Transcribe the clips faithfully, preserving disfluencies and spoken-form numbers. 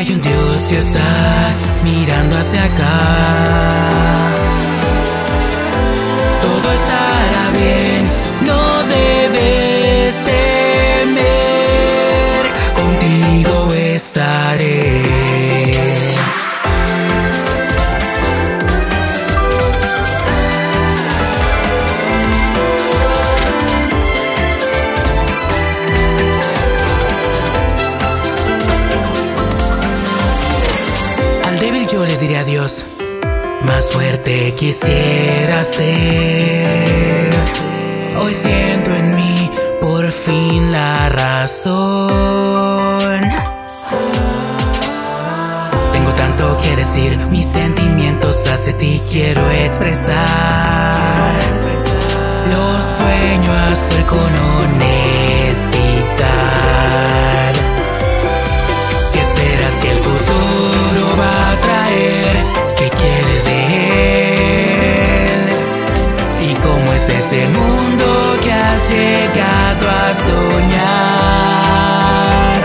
hay un Dios y está mirando hacia acá. Todo estará bien, no debes temer, contigo estaré. Yo le diré adiós, más fuerte quisiera ser. Hoy siento en mí por fin la razón. Tengo tanto que decir, mis sentimientos hacia ti quiero expresar. Lo sueño hacer con honestidad. ¿Qué esperas que el futuro va a traer? ¿Qué quieres de él? ¿Y cómo es ese mundo que has llegado a soñar?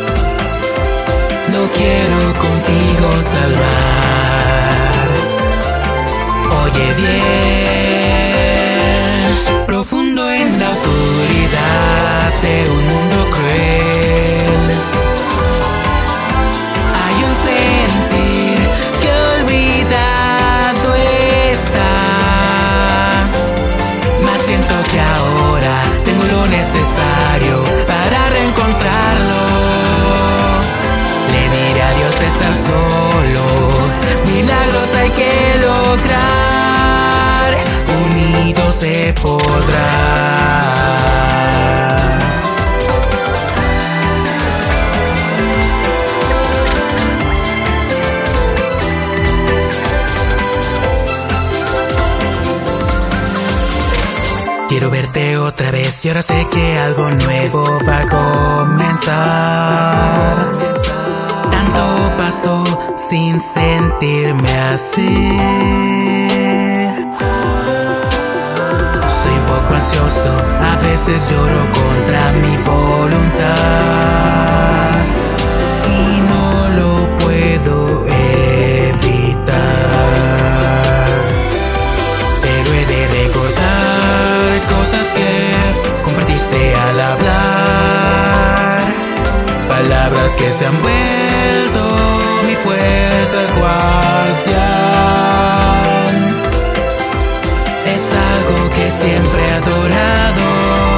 Lo quiero contigo salvar. Oye bien, profundo en la oscuridad de un mundo cruel, hay un sentir que olvidado está. Mas siento que ahora tengo lo necesario para reencontrarlo. Le diré adiós a estar solo, milagros hay que lograr, unidos se podrá. Quiero verte otra vez y ahora sé que algo nuevo va a comenzar. Tanto pasó sin sentirme así. Soy un poco ansioso, a veces lloro contra mi voluntad y no lo puedo evitar. Pero he de recordar cosas que compartiste al hablar, palabras que se han vuelto mi fuerza guardián. Es algo que siempre he adorado,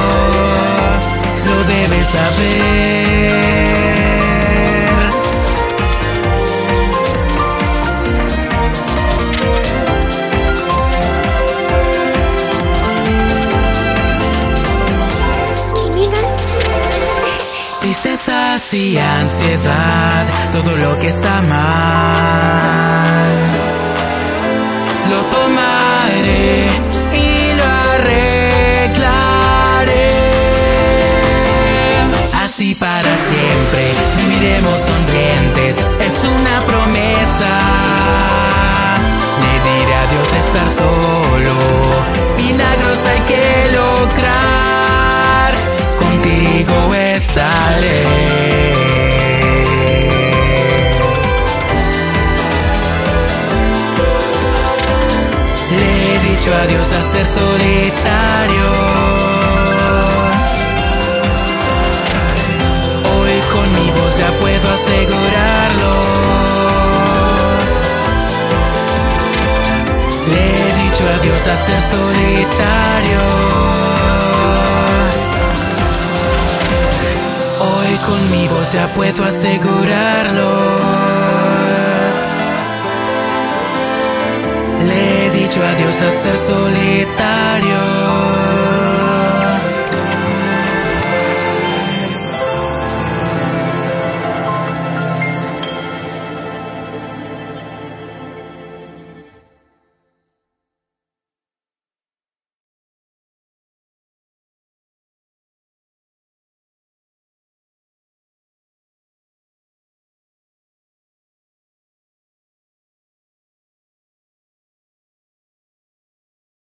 lo debes saber. Tristezas y ansiedad, todo lo que está mal, lo tomaré y lo arreglaré. Así para siempre, viviremos sonrientes, es una promesa. Le diré adiós a estar solo, milagros hay que lograr, contigo estaré. Le he dicho adiós a ser solitario. Hoy con mi voz ya puedo asegurarlo. Le he dicho adiós a ser solitario. Hoy con mi voz ya puedo asegurarlo. Le he dicho adiós a ser solitario.